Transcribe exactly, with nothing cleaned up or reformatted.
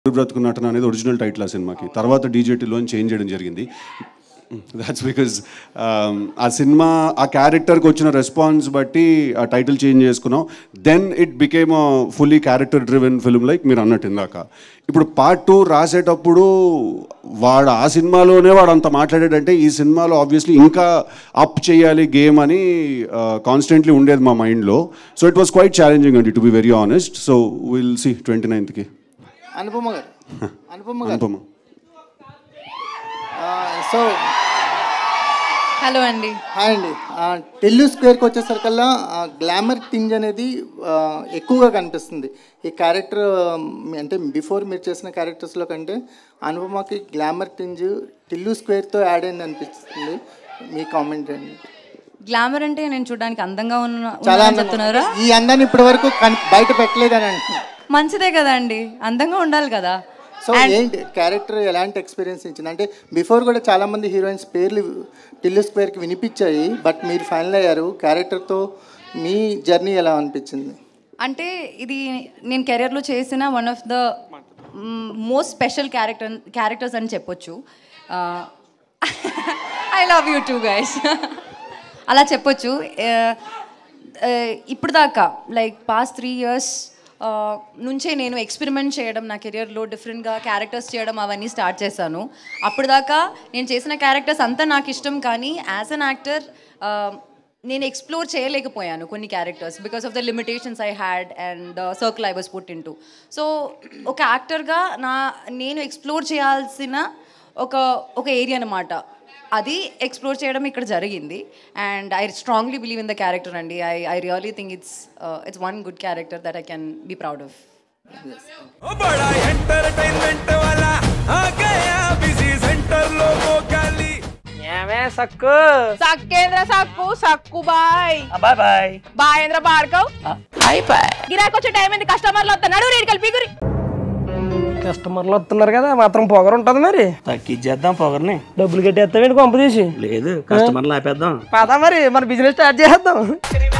బ్రతుకున్నటన అనేది original title ఆ సినిమాకి. తర్వాత డీజేటీలో చేంజ్ చేయడం జరిగింది. దాట్స్ బికాజ్ ఆ సినిమా ఆ క్యారెక్టర్కి వచ్చిన రెస్పాన్స్ బట్టి ఆ టైటిల్ చేంజ్ చేసుకున్నాం. Then it became a fully character driven film like మీరు అన్నట్టు ఇందాక. ఇప్పుడు పార్ట్ టూ రాసేటప్పుడు వాడు ఆ సినిమాలోనే వాడు అంత మాట్లాడాడంటే ఈ సినిమాలో ఆబ్వియస్లీ ఇంకా అప్ చేయాలి గేమ్ అని కాన్స్టెంట్లీ ఉండేది మా మైండ్లో. So it was quite challenging అండి, to be very honest. So will see twenty నైన్త్కి. అనుపమ గారు అనుపమ గారు అనుపమ సో హలో అండి. హాయ్ అండి. టిల్లు స్క్వేర్కి వచ్చేసరికల్లా గ్లామర్ థింగ్ అనేది ఎక్కువగా కనిపిస్తుంది ఈ క్యారెక్టర్. అంటే బిఫోర్ మీరు చేసిన క్యారెక్టర్స్లో కంటే అనుపమకి గ్లామర్ థింగ్ టిల్లు స్క్వేర్తో యాడ్ అయింది అనిపిస్తుంది. మీ కామెంట్ అండి. గ్లామర్ అంటే నేను చూడడానికి అందంగా ఉన్న చాలా చెప్తున్నారా? ఈ అందాన్ని ఇప్పటి వరకు బయట పెట్టలేదని అంటున్నాను. మంచిదే కదా అండి, అందంగా ఉండాలి కదా. సో ఏంటి క్యారెక్టర్ ఎలాంటి ఎక్స్పీరియన్స్ ఇచ్చింది? అంటే బిఫోర్ కూడా చాలామంది హీరోయిన్స్ పేర్లు టిల్లు స్క్వేర్కి వినిపించాయి, బట్ మీరు ఫైనల్ అయ్యారు. క్యారెక్టర్తో మీ జర్నీ ఎలా అనిపించింది? అంటే ఇది నేను కెరియర్లో చేసిన one of the most special character characters అని చెప్పొచ్చు. I love you too guys అలా చెప్పొచ్చు. ఇప్పుడు దాకా లైక్ పాస్ట్ త్రీ ఇయర్స్ నుంచే నేను ఎక్స్పెరిమెంట్ చేయడం నా కెరియర్లో, డిఫరెంట్గా క్యారెక్టర్స్ చేయడం అవన్నీ స్టార్ట్ చేశాను. అప్పుడు దాకా నేను చేసిన క్యారెక్టర్స్ అంతా నాకు ఇష్టం, కానీ యాజ్ అన్ యాక్టర్ నేను ఎక్స్ప్లోర్ చేయలేకపోయాను కొన్ని characters because of the limitations I had and the circle I was put into. So ఒక యాక్టర్గా నా నేను ఎక్స్ప్లోర్ చేయాల్సిన ఒక ఒక ఏరియా అనమాట, అది ఎక్స్ప్లోర్ చేయడం ఇక్కడ జరిగింది. And I strongly believe in the character అండి. I I really think it's it's one good character that I can be proud of. సక్కు సక్కేంద్ర సక్కు సక్కు బాయ్ బాయ్ బాయ్ బాయేంద్ర భార్గవ్ బాయ్ బాయ్. గిరాకి వచ్చే టైం ఏంది? కస్టమర్లు వస్తున్నాడు, రేటు కలిపి గురి. కస్టమర్లు వస్తున్నారు కదా, మాత్రం పొగరు ఉంటది. మరి తగ్గిచ్చేద్దాం పొగర్ని. డబ్బులు కట్టేస్తామేంటి కొంప తీసి? లేదు, కస్టమర్లు ఆపేద్దాం. పదా మరి మన బిజినెస్ స్టార్ట్ చేద్దాం.